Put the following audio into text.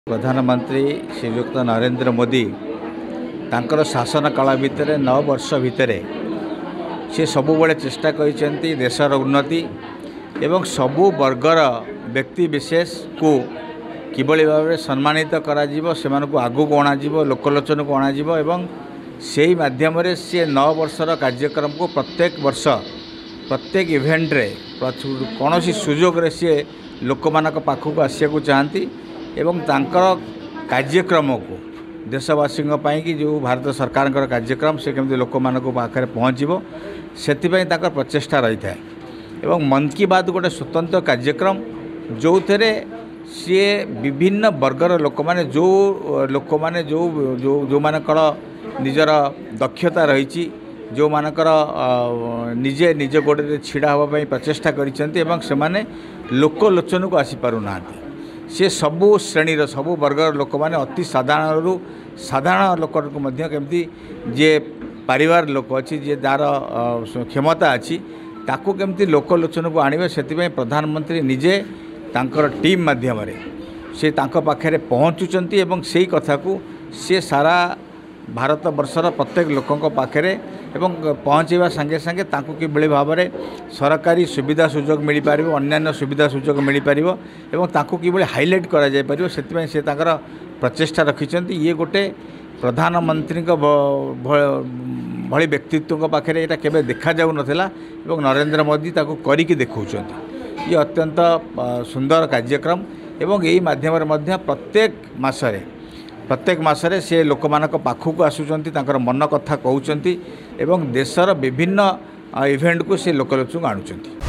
प्रधानमंत्री श्रीयुक्त नरेंद्र मोदी तांकर शासन काल भितर 9 वर्ष भितर से सबुबले चेष्टा कर देशर उन्नति एवं सबु वर्गर व्यक्ति विशेष को किभली भाव सम्मानित करा को आगू को अणाजिवो लोकलोचन को अणाजिवो एवं से माध्यम से 9 वर्षर कार्यक्रम को प्रत्येक वर्ष प्रत्येक इवेंट रे कौन सुजोग रे सी लोक मानक पाखक आसिया चाहती एवं तांकर कार्यक्रम को देशवासी कि जो भारत सरकार कार्यक्रम से केमती लोक मानक पाखे पहुँचो से प्रचेषा रही है एवं मन की बात गोटे स्वतंत्र कार्यक्रम जो थे सी विभिन्न वर्गर लोक मैंने जो मानकर निजर दक्षता रही जो मानकर निजे निज गोड़े छिड़ा हाँपाई प्रचेषा कर लोकलोचन को आसीपारूना सी सबु श्रेणीर सबु वर्गर लोक मैंने अति साधारण लोक केमती जे परिवार लोक अच्छी जे दार क्षमता अच्छी ताकू केमती लोकलोचन को आणवे से प्रधानमंत्री निजे तांकर टीम माध्यम से पाखे पहुँचुंट एवं से कथा को सी सारा भारत वर्षर प्रत्येक लोकों पाखे एवं पहुँचवा संगे संगे तांको किभली भाव में सरकारी सुविधा सुजोग मिल पार अन्य सुविधा सुजोग मिल पार एवं तांको किभली हाईलाइट करा जाय पारिबो सेतिपय से तांकर प्रचेष्टा रखिछन्ति ये गोटे प्रधानमंत्री भली व्यक्तित्व पाखे यहाँ केबे देखा जाऊ नथिला एवं नरेंद्र मोदी ताको करिकि देखौछन्ति ये अत्यंत सुंदर कार्यक्रम एवं यही माध्यम प्रत्येक मासरे से लोक मानक पाखक आसुचंती तांकर मन कथा कहउचंती एवं देशर विभिन्न इवेंट को से लोकलोचन आणुचंती।